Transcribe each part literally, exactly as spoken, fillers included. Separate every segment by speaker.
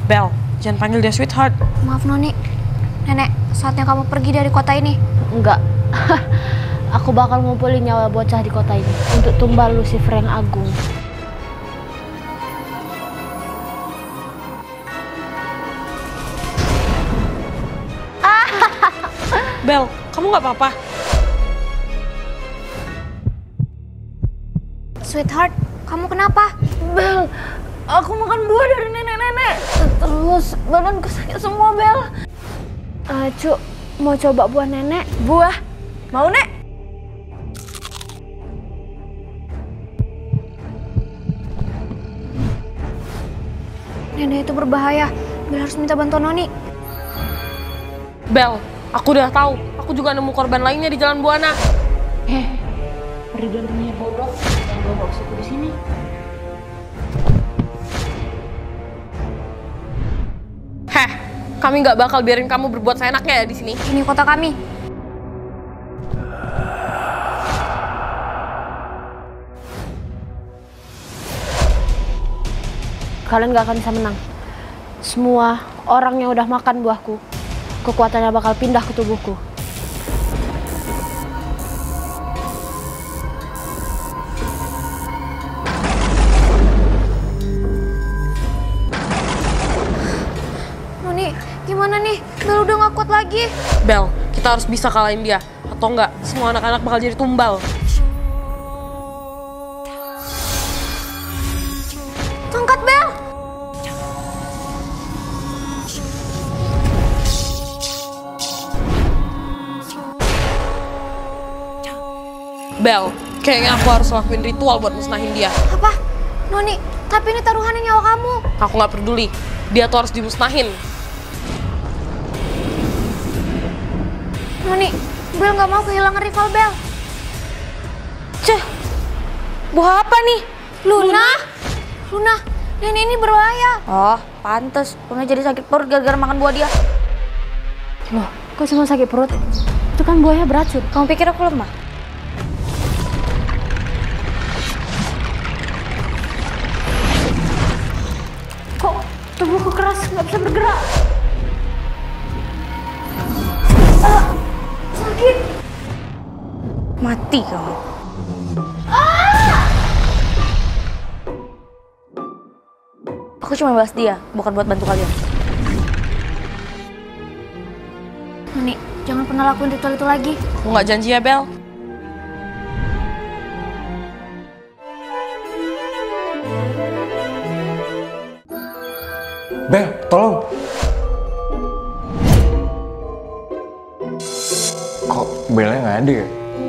Speaker 1: Bel, jangan panggil dia sweetheart.
Speaker 2: Maaf Noni, Nenek, saatnya kamu pergi dari kota ini.
Speaker 3: Enggak. Aku bakal ngumpulin nyawa bocah di kota ini untuk tumbal Lucifer yang agung.
Speaker 1: Bel, kamu nggak apa-apa?
Speaker 2: Sweetheart, kamu kenapa?
Speaker 3: Bel, aku makan buah dari nenek-nenek. Terus badanku sakit semua, Bel. Uh, Cuk, mau coba buah nenek?
Speaker 1: Buah? Mau, Nek?
Speaker 2: Nenek itu berbahaya. Bel harus minta bantuan Noni.
Speaker 1: Bel, aku udah tahu. Aku juga nemu korban lainnya di Jalan Buana.
Speaker 3: Eh, perigantinya bodoh yang bawa aku di sini.
Speaker 1: Heh, kami nggak bakal biarin kamu berbuat seenaknya ya di sini.
Speaker 2: Ini kota kami.
Speaker 3: Kalian gak akan bisa menang. Semua orang yang udah makan buahku, kekuatannya bakal pindah ke tubuhku.
Speaker 2: Noni, gimana nih? Bel udah gak kuat lagi.
Speaker 1: Bel, kita harus bisa kalahin dia. Atau enggak, semua anak-anak bakal jadi tumbal.
Speaker 2: Angkat, Bel!
Speaker 1: Bel, kayaknya aku harus lakuin ritual buat musnahin dia.
Speaker 2: Apa? Noni, tapi ini taruhannya nyawa kamu.
Speaker 1: Aku nggak peduli, dia tuh harus dimusnahin.
Speaker 2: Noni, Bel nggak mau kehilangan rival Bel.
Speaker 1: Ceh, buah apa nih?
Speaker 2: Luna? Luna, nenek ini berbahaya.
Speaker 4: Oh, pantes. Luna jadi sakit perut gara-gara makan buah dia.
Speaker 3: Loh, kok cuma sakit perut? Itu kan buahnya beracun.
Speaker 4: Kamu pikir aku lemah?
Speaker 3: Kok tubuhku keras, nggak bisa bergerak?
Speaker 2: Uh, sakit.
Speaker 4: Mati kamu. Aku cuma bahas dia, bukan buat bantu kalian.
Speaker 2: Noni, jangan pernah lakuin ritual itu lagi.
Speaker 1: Aku nggak janji ya, Bel.
Speaker 5: Bel, tolong. Kok Belnya nggak ada ya?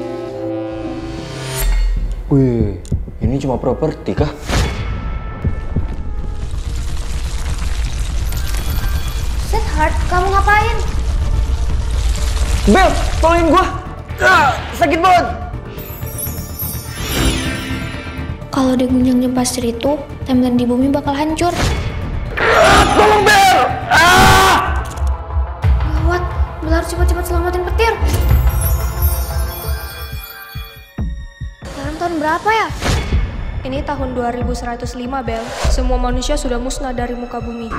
Speaker 5: Wih, ini cuma properti kah?
Speaker 2: Sweetheart, kamu ngapain?
Speaker 5: Bel, tolongin gua! Ah, sakit banget!
Speaker 2: Kalau dia gunjang jam pasir itu, timeline di bumi bakal hancur.
Speaker 5: Ah, tolong Bel! Ah!
Speaker 2: Gawat, Bel harus cepat-cepat selamatin petir. Sekarang tahun berapa ya?
Speaker 6: Ini tahun dua ribu seratus lima, Bel. Semua manusia sudah musnah dari muka bumi.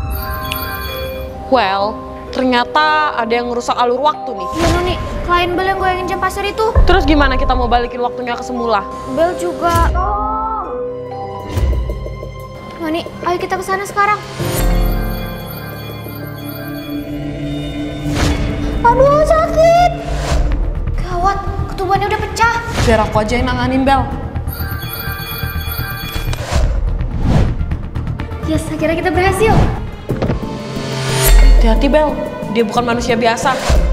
Speaker 1: Well, ternyata ada yang ngerusak alur waktu nih.
Speaker 2: Iya Noni, klien Bel yang goyangin jam pasir itu.
Speaker 1: Terus gimana kita mau balikin waktunya ke semula?
Speaker 2: Bel juga. Noni, ayo kita ke sana sekarang. Aduh, sakit. Gawat, ketubannya udah pecah.
Speaker 1: Biar aku aja yang nanganin, Bel.
Speaker 2: Yes, akhirnya kita berhasil.
Speaker 1: Hati-hati, Bel. Dia bukan manusia biasa.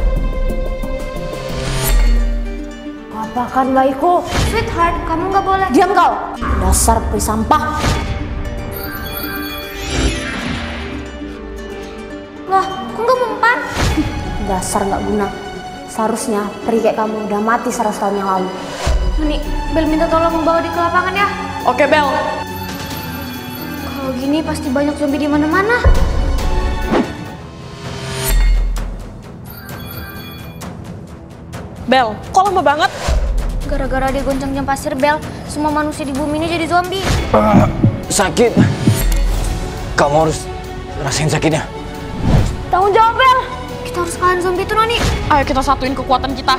Speaker 3: Apakan baikku?
Speaker 2: Sweetheart, kamu nggak boleh.
Speaker 3: Diam kau! Dasar peri sampah!
Speaker 2: Loh, kok nggak mempan?
Speaker 3: Dasar nggak guna. Seharusnya peri kayak kamu udah mati seratus tahun yang lalu.
Speaker 2: Noni, Bel minta tolong membawa dia ke lapangan ya.
Speaker 1: Oke, Bel.
Speaker 2: Kalau gini pasti banyak zombie di mana-mana.
Speaker 1: Bel, kok lama banget?
Speaker 2: Gara-gara dia goncang jam pasir Bel, semua manusia di bumi ini jadi zombie.
Speaker 5: Ah, sakit. Kamu harus Rasain sakitnya.
Speaker 3: Tanggung jawab, Bel. Kita harus kalahin zombie itu, Nani.
Speaker 1: Ayo kita satuin kekuatan kita.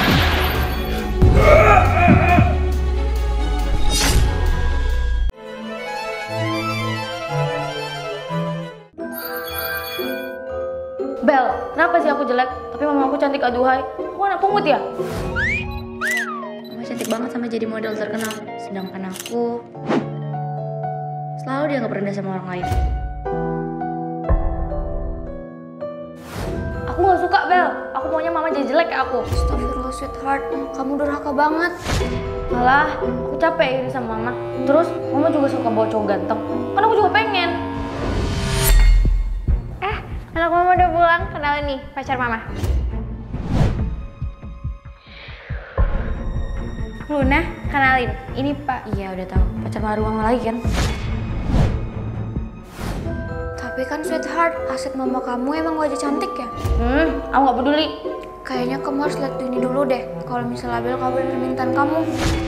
Speaker 4: Bel, kenapa sih aku jelek? Tapi mama aku cantik aduhai. Aku anak pungut ya? Mama cantik banget sampai jadi model terkenal. Sedangkan aku selalu dianggap rendah sama orang lain. Aku gak suka, Bel. Aku maunya mama jadi jelek kayak aku.
Speaker 3: Astagfirullah, sweetheart. Kamu durhaka banget.
Speaker 4: Malah, aku capek iri sama mama. Terus, mama juga suka bawa cowok ganteng. Kan aku juga pengen.
Speaker 3: Eh, anak mama udah pulang. Kenalin nih, pacar mama. Luna, kenalin. Ini Pak.
Speaker 4: Iya, udah tahu. Pacar baru mama lagi kan?
Speaker 2: Tapi kan sweetheart, aset mama kamu emang wajah cantik ya?
Speaker 4: Hmm, aku gak peduli.
Speaker 2: Kayaknya kamu harus lihat ini dulu deh. Kalau misalnya Bel kabulin permintaan kamu.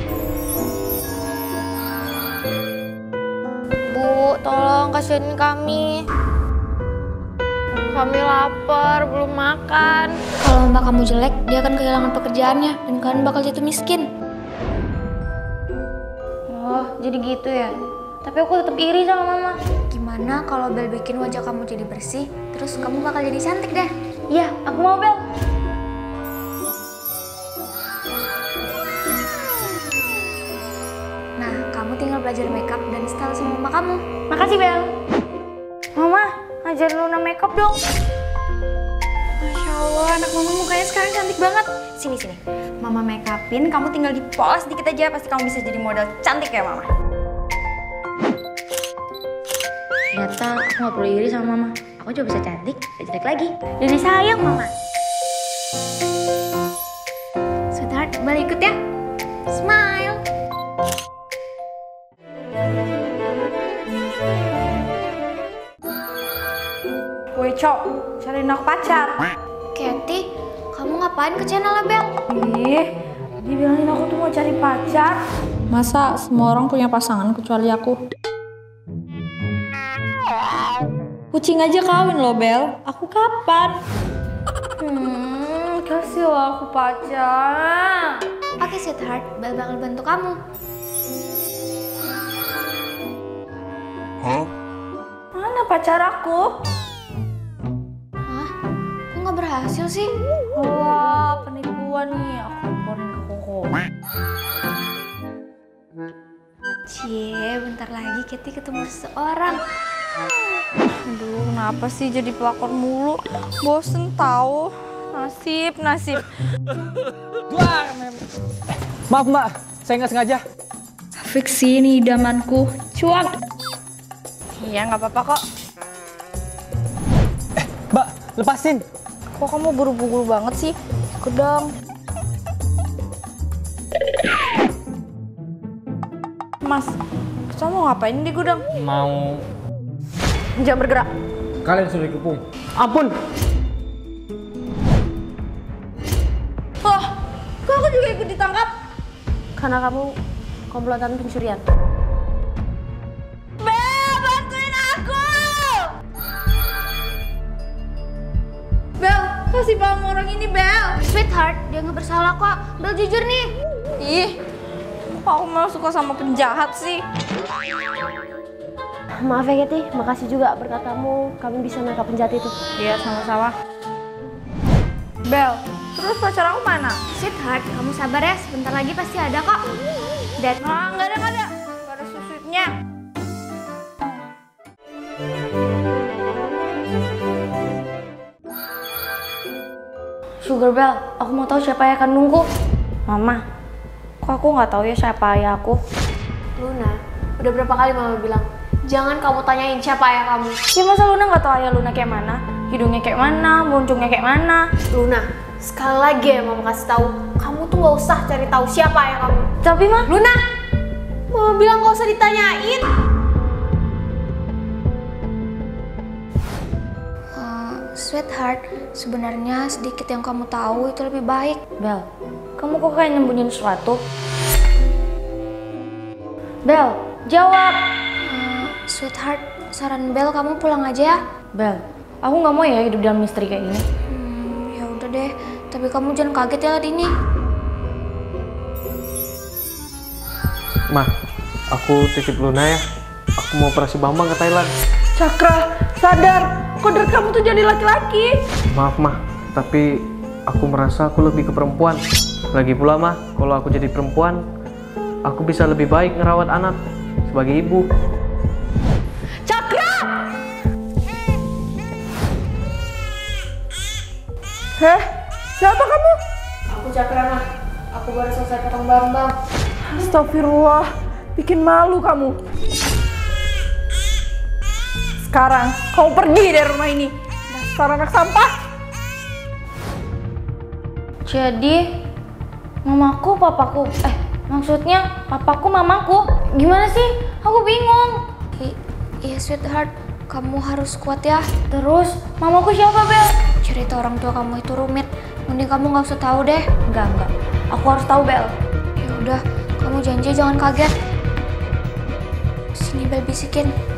Speaker 3: Bu, tolong kasihin kami. Kami lapar, belum makan.
Speaker 2: Kalau mbak kamu jelek, dia akan kehilangan pekerjaannya dan kalian bakal jatuh miskin.
Speaker 4: Oh, jadi gitu ya? Tapi aku tetap iri sama mama.
Speaker 2: Gimana kalau Bel bikin wajah kamu jadi bersih, terus kamu bakal jadi cantik deh.
Speaker 4: Iya, aku mau, Bel.
Speaker 2: Nah, kamu tinggal belajar makeup dan style sama mama kamu.
Speaker 4: Makasih, Bel. Mama, ajarin Luna makeup dong.
Speaker 2: Masya Allah, anak mama mukanya sekarang cantik banget. Sini, sini. Mama make upin, kamu tinggal dipoles dikit aja, pasti kamu bisa jadi model cantik ya, Mama.
Speaker 4: Ternyata aku gak perlu iri sama mama. Aku juga bisa cantik, gak jelek lagi. Jadi sayang, mama.
Speaker 2: Sweetheart, balik ikut ya. Smile.
Speaker 3: Woi, Cok. Cariin aku pacar.
Speaker 2: Kathy, kamu ngapain ke channelnya Bel?
Speaker 3: Ih, dibilangin aku tuh mau cari pacar.
Speaker 7: Masa semua orang punya pasangan kecuali aku? Kucing aja kawin loh, Bel. Aku kapan?
Speaker 3: Hmm, kasih lah aku pacar.
Speaker 2: Oke, sweetheart, Bel bakal bantu kamu.
Speaker 3: Mana pacar aku?
Speaker 2: Hah? Kok nggak berhasil sih?
Speaker 3: Wah, penipuan nih. Aku laporin ke Koko.
Speaker 2: Cie, bentar lagi Kathy ketemu seseorang.
Speaker 3: Aduh, kenapa sih jadi pelakor mulu? Bosen tahu. Nasib, nasib.
Speaker 5: Maaf mbak, saya nggak sengaja.
Speaker 7: Fiksi ini idamanku. Cuak.
Speaker 3: Iya, nggak apa-apa kok.
Speaker 5: Eh, mbak, lepasin.
Speaker 3: Kok kamu buru-buru banget sih? Ikut dong. Mas, kita mau ngapain di gudang?
Speaker 5: Mau.
Speaker 3: Jangan bergerak.
Speaker 5: Kalian sudah dikepung. Ampun.
Speaker 3: Oh, kok aku juga ikut ditangkap?
Speaker 4: Karena kamu komplotan pencurian.
Speaker 3: Bel, bantuin aku! Bel, kasih paham orang ini, Bel.
Speaker 2: Sweetheart, dia nggak bersalah kok. Bel jujur nih.
Speaker 3: Ih, kok aku malah suka sama penjahat sih?
Speaker 4: Maaf ya, Kathy. Makasih juga berkat kamu, kami bisa nangkap penjahat itu.
Speaker 3: Iya, sama-sama. Bel, terus pacar aku mana?
Speaker 2: Sweetheart, kamu sabar ya. Sebentar lagi pasti ada kok. Dan
Speaker 3: Ah, nggak ada, nggak ada. Nggak ada susutnya.
Speaker 4: Sugar Bell, aku mau tahu siapa ayah kandungku. Mama, kok aku nggak tahu ya siapa ayah aku?
Speaker 2: Luna, udah berapa kali mama bilang, jangan kamu tanyain siapa ayah kamu.
Speaker 4: Ya masa Luna nggak tahu ayah Luna kayak mana? Hidungnya kayak mana? Muncungnya kayak mana?
Speaker 2: Luna, sekali lagi ya mama kasih tahu, kamu tuh nggak usah cari tahu siapa ayah kamu.
Speaker 4: Tapi mah,
Speaker 2: Luna, mama bilang nggak usah ditanyain. Uh, sweetheart, sebenarnya sedikit yang kamu tahu itu lebih baik.
Speaker 4: Bel, kamu kok kayak nyembunyiin sesuatu? Bel, jawab.
Speaker 2: Uh, sweetheart, saran Bel kamu pulang aja ya.
Speaker 4: Bel, aku nggak mau ya hidup dalam misteri kayak gini.
Speaker 3: Hmm, ya udah deh, tapi kamu jangan kaget ya liat ini.
Speaker 8: Ma, aku titip Luna ya. Aku mau operasi Bambang ke Thailand.
Speaker 9: Cakra, sadar, kodrat kamu tuh jadi laki-laki.
Speaker 8: Maaf mah, tapi aku merasa aku lebih ke perempuan. Lagi pula mah, kalau aku jadi perempuan, aku bisa lebih baik ngerawat anak sebagai ibu.
Speaker 9: Cakra! Heh, siapa kamu?
Speaker 1: Aku Cakra, mah. Aku baru selesai potong Bambang.
Speaker 9: Astagfirullah, bikin malu kamu. Sekarang kamu pergi dari rumah ini. Dasar anak sampah.
Speaker 4: Jadi, mamaku, papaku, eh maksudnya papaku, mamaku, gimana sih? Aku bingung.
Speaker 3: I- Iya sweetheart, kamu harus kuat ya.
Speaker 4: Terus, mamaku siapa, Bel?
Speaker 3: Cerita orang tua kamu itu rumit. Mending kamu nggak usah tahu deh.
Speaker 4: Enggak, enggak. Aku harus tahu, Bel.
Speaker 3: Ya udah, kamu janji jangan kaget. Sini Bel bisikin.